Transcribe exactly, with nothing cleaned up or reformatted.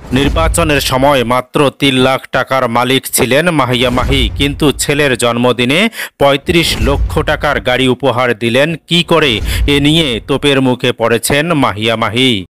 নির্বাচনের সময় মাত্র তিন লাখ টাকার মালিক ছিলেন মাহিয়া মাহি, কিন্তু ছেলের জন্মদিনে পঁয়ত্রিশ লক্ষ টাকার গাড়ি উপহার দিলেন কি করে? এ নিয়ে তোপের মুখে পড়েছেন মাহিয়া মাহি।